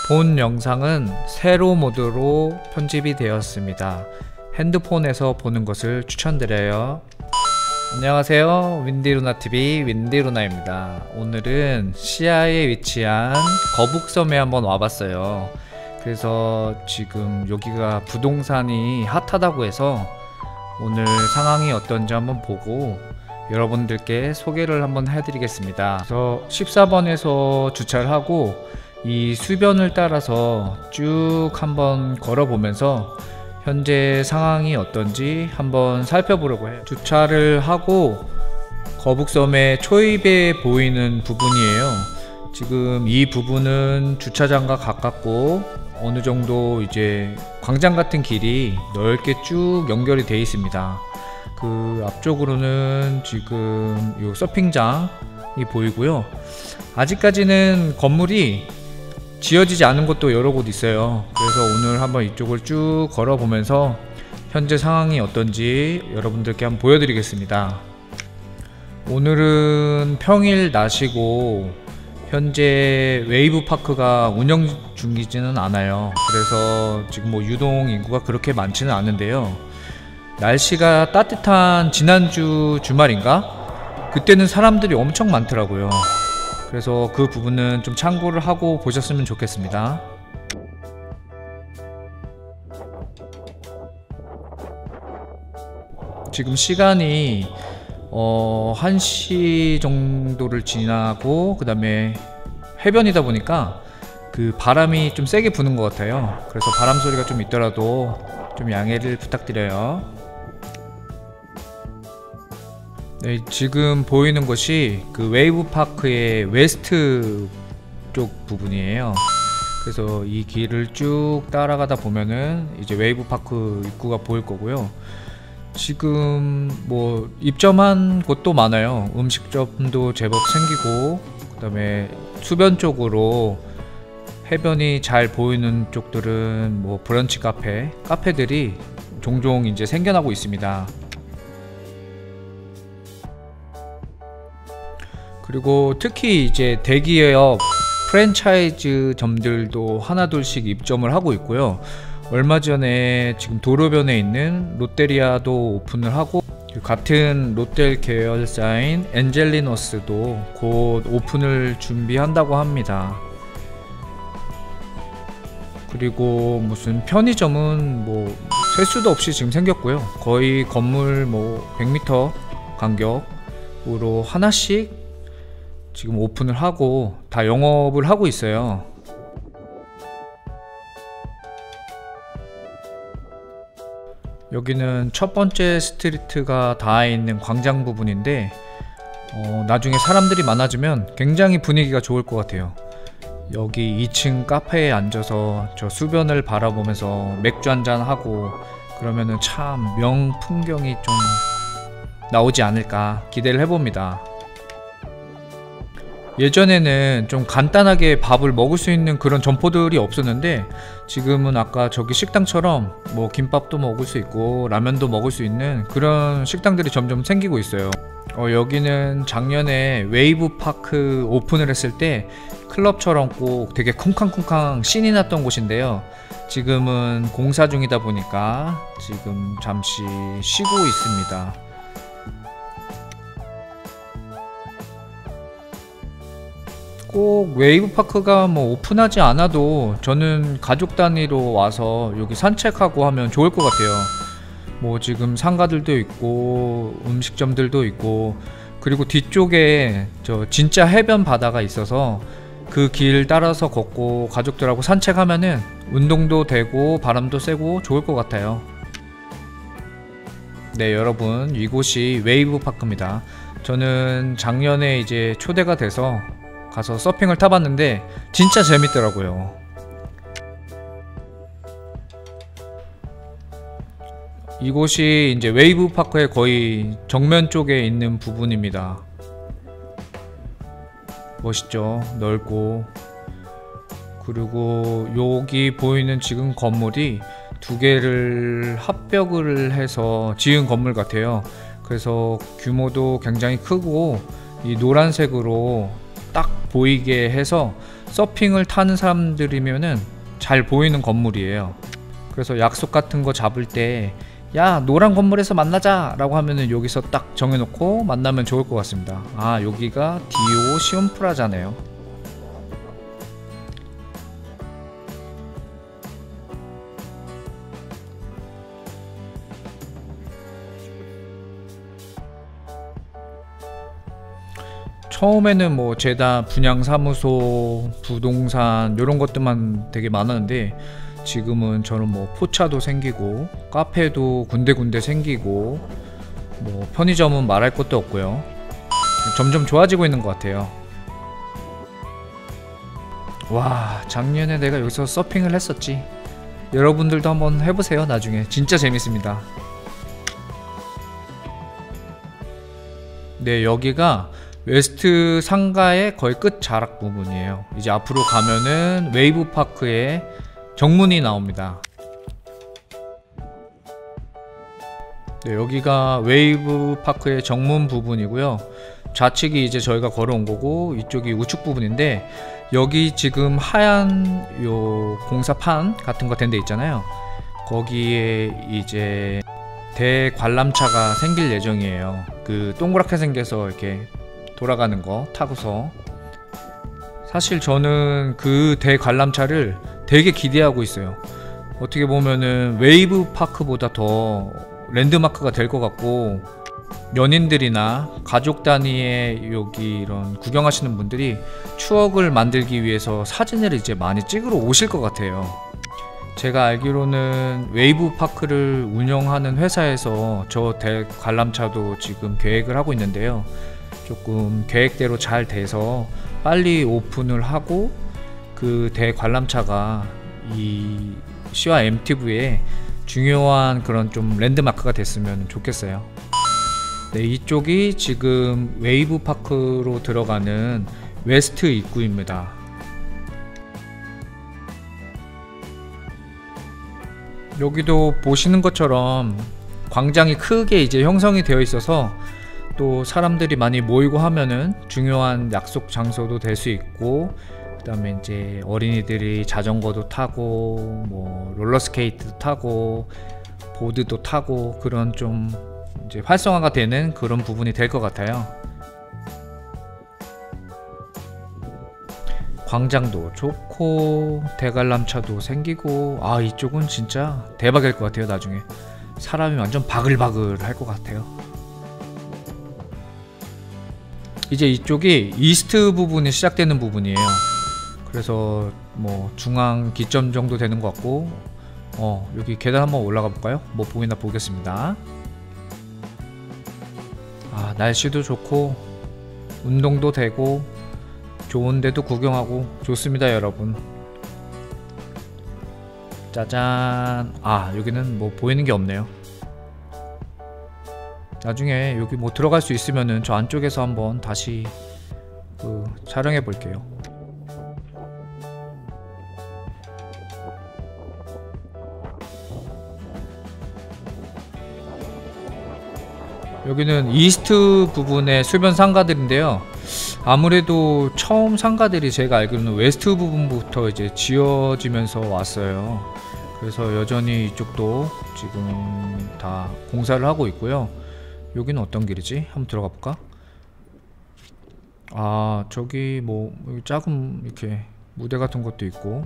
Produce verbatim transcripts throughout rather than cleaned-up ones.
본 영상은 세로 모드로 편집이 되었습니다. 핸드폰에서 보는 것을 추천드려요. 안녕하세요, 윈디루나티비 윈디루나입니다. 오늘은 시야에 위치한 거북섬에 한번 와봤어요. 그래서 지금 여기가 부동산이 핫하다고 해서 오늘 상황이 어떤지 한번 보고 여러분들께 소개를 한번 해드리겠습니다. 그래서 십사 번에서 주차를 하고 이 수변을 따라서 쭉 한번 걸어보면서 현재 상황이 어떤지 한번 살펴보려고 해요. 주차를 하고 거북섬의 초입에 보이는 부분이에요. 지금 이 부분은 주차장과 가깝고 어느 정도 이제 광장 같은 길이 넓게 쭉 연결이 되어 있습니다. 그 앞쪽으로는 지금 요 서핑장이 보이고요. 아직까지는 건물이 지어지지 않은 곳도 여러 곳 있어요. 그래서 오늘 한번 이쪽을 쭉 걸어보면서 현재 상황이 어떤지 여러분들께 한번 보여드리겠습니다. 오늘은 평일 낮이고 현재 웨이브파크가 운영 중이지는 않아요. 그래서 지금 뭐 유동 인구가 그렇게 많지는 않은데요. 날씨가 따뜻한 지난주 주말인가? 그때는 사람들이 엄청 많더라고요. 그래서 그 부분은 좀 참고를 하고 보셨으면 좋겠습니다. 지금 시간이 어, 한 시 정도를 지나고 그 다음에 해변이다 보니까 그 바람이 좀 세게 부는 것 같아요. 그래서 바람 소리가 좀 있더라도 좀 양해를 부탁드려요. 네, 지금 보이는 곳이 그 웨이브파크의 웨스트 쪽 부분이에요. 그래서 이 길을 쭉 따라가다 보면은 이제 웨이브파크 입구가 보일 거고요. 지금 뭐 입점한 곳도 많아요. 음식점도 제법 생기고 그 다음에 수변 쪽으로 해변이 잘 보이는 쪽들은 뭐 브런치 카페, 카페들이 종종 이제 생겨나고 있습니다. 그리고 특히 이제 대기업 프랜차이즈 점들도 하나둘씩 입점을 하고 있고요. 얼마 전에 지금 도로변에 있는 롯데리아도 오픈을 하고 같은 롯데 계열사인 엔젤리너스도 곧 오픈을 준비한다고 합니다. 그리고 무슨 편의점은 뭐 셀 수도 없이 지금 생겼고요. 거의 건물 뭐 백 미터 간격으로 하나씩 지금 오픈을 하고 다 영업을 하고 있어요. 여기는 첫 번째 스트리트가 닿아 있는 광장 부분인데 어, 나중에 사람들이 많아지면 굉장히 분위기가 좋을 것 같아요. 여기 이 층 카페에 앉아서 저 수변을 바라보면서 맥주 한잔 하고 그러면은 참 명풍경이 좀 나오지 않을까 기대를 해봅니다. 예전에는 좀 간단하게 밥을 먹을 수 있는 그런 점포들이 없었는데 지금은 아까 저기 식당처럼 뭐 김밥도 먹을 수 있고 라면도 먹을 수 있는 그런 식당들이 점점 생기고 있어요. 어, 여기는 작년에 웨이브파크 오픈을 했을 때 클럽처럼 꼭 되게 쿵쾅쿵쾅 신이 났던 곳인데요. 지금은 공사 중이다 보니까 지금 잠시 쉬고 있습니다. 꼭 웨이브파크가 뭐 오픈하지 않아도 저는 가족 단위로 와서 여기 산책하고 하면 좋을 것 같아요. 뭐 지금 상가들도 있고 음식점들도 있고 그리고 뒤쪽에 저 진짜 해변 바다가 있어서 그 길 따라서 걷고 가족들하고 산책하면은 운동도 되고 바람도 쐬고 좋을 것 같아요. 네, 여러분, 이곳이 웨이브파크입니다. 저는 작년에 이제 초대가 돼서 가서 서핑을 타봤는데 진짜 재밌더라고요. 이곳이 이제 웨이브파크의 거의 정면 쪽에 있는 부분입니다. 멋있죠? 넓고. 그리고 여기 보이는 지금 건물이 두 개를 합벽을 해서 지은 건물 같아요. 그래서 규모도 굉장히 크고 이 노란색으로 딱 보이게 해서 서핑을 타는 사람들이면은 잘 보이는 건물이에요. 그래서 약속 같은 거 잡을 때 야 노란 건물에서 만나자 라고 하면은 여기서 딱 정해놓고 만나면 좋을 것 같습니다. 아 여기가 디오 시온프라자네요. 처음에는 뭐 재단 분양사무소, 부동산 이런 것들만 되게 많았는데 지금은 저는 뭐 포차도 생기고 카페도 군데군데 생기고 뭐 편의점은 말할 것도 없고요. 점점 좋아지고 있는 것 같아요. 와 작년에 내가 여기서 서핑을 했었지. 여러분들도 한번 해보세요. 나중에 진짜 재밌습니다. 네 여기가 웨스트 상가의 거의 끝 자락 부분이에요. 이제 앞으로 가면은 웨이브파크의 정문이 나옵니다. 네, 여기가 웨이브파크의 정문 부분이고요. 좌측이 이제 저희가 걸어온 거고 이쪽이 우측 부분인데 여기 지금 하얀 요 공사판 같은 거 된 데 있잖아요. 거기에 이제 대관람차가 생길 예정이에요. 그 동그랗게 생겨서 이렇게 돌아가는 거 타고서. 사실 저는 그 대관람차를 되게 기대하고 있어요. 어떻게 보면은 웨이브파크보다 더 랜드마크가 될 것 같고 연인들이나 가족 단위의 여기 이런 구경하시는 분들이 추억을 만들기 위해서 사진을 이제 많이 찍으러 오실 것 같아요. 제가 알기로는 웨이브파크를 운영하는 회사에서 저 대관람차도 지금 계획을 하고 있는데요. 조금 계획대로 잘 돼서 빨리 오픈을 하고 그 대관람차가 이 씨와 엠티브의 중요한 그런 좀 랜드마크가 됐으면 좋겠어요. 네, 이쪽이 지금 웨이브파크로 들어가는 웨스트 입구입니다. 여기도 보시는 것처럼 광장이 크게 이제 형성이 되어 있어서 또 사람들이 많이 모이고 하면은 중요한 약속 장소도 될 수 있고, 그 다음에 이제 어린이들이 자전거도 타고 뭐 롤러스케이트도 타고 보드도 타고 그런 좀 이제 활성화가 되는 그런 부분이 될 것 같아요. 광장도 좋고 대관람차도 생기고, 아 이쪽은 진짜 대박일 것 같아요. 나중에 사람이 완전 바글바글 할 것 같아요. 이제 이쪽이 이스트 부분이 시작되는 부분이에요. 그래서 뭐 중앙 기점 정도 되는 것 같고, 어 여기 계단 한번 올라가 볼까요? 뭐 보이나 보겠습니다. 아 날씨도 좋고 운동도 되고 좋은데도 구경하고 좋습니다 여러분. 짜잔. 아 여기는 뭐 보이는 게 없네요. 나중에 여기 뭐 들어갈 수 있으면은 저 안쪽에서 한번 다시 그 촬영해 볼게요. 여기는 이스트 부분의 수변 상가들인데요. 아무래도 처음 상가들이 제가 알기로는 웨스트 부분부터 이제 지어지면서 왔어요. 그래서 여전히 이쪽도 지금 다 공사를 하고 있고요. 여기는 어떤 길이지? 한번 들어가 볼까? 아 저기 뭐 작은 이렇게 무대 같은 것도 있고,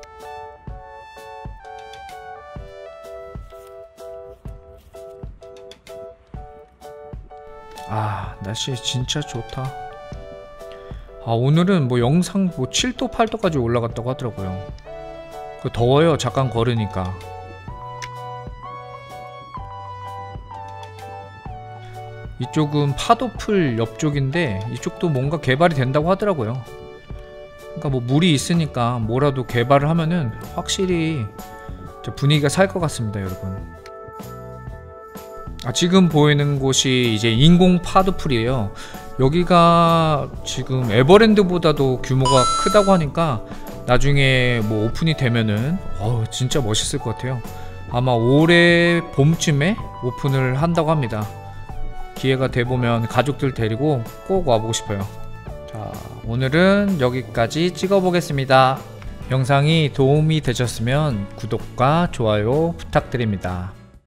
아 날씨 진짜 좋다. 아 오늘은 뭐 영상 뭐 칠 도 팔 도까지 올라갔다고 하더라고요. 더워요 잠깐 걸으니까. 이쪽은 파도풀 옆쪽인데 이쪽도 뭔가 개발이 된다고 하더라고요. 그러니까 뭐 물이 있으니까 뭐라도 개발을 하면은 확실히 분위기가 살 것 같습니다 여러분. 아, 지금 보이는 곳이 이제 인공 파도풀이에요. 여기가 지금 에버랜드보다도 규모가 크다고 하니까 나중에 뭐 오픈이 되면은 어우 진짜 멋있을 것 같아요. 아마 올해 봄쯤에 오픈을 한다고 합니다. 기회가 돼보면 가족들 데리고 꼭 와보고 싶어요. 자, 오늘은 여기까지 찍어 보겠습니다. 영상이 도움이 되셨으면 구독과 좋아요 부탁드립니다.